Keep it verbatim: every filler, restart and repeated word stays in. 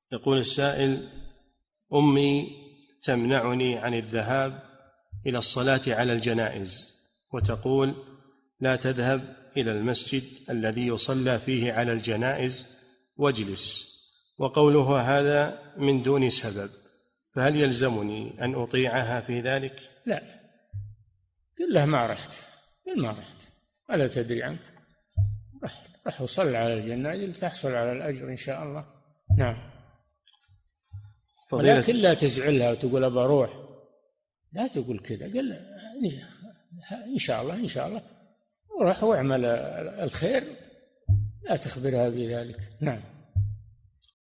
يقول السائل: أمي تمنعني عن الذهاب إلى الصلاة على الجنائز، وتقول: لا تذهب إلى المسجد الذي يصلى فيه على الجنائز واجلس، وقولها هذا من دون سبب، فهل يلزمني أن أطيعها في ذلك؟ لا، قل له ما رحت، قل ما رحت ولا تدري عنك، رح, رح وصل على الجنائز لتحصل على الأجر إن شاء الله. نعم. ولكن لا تزعلها وتقول أبى أروح، لا تقول كذا، قل إن شاء الله إن شاء الله وروح واعمل الخير، لا تخبرها بذلك. نعم.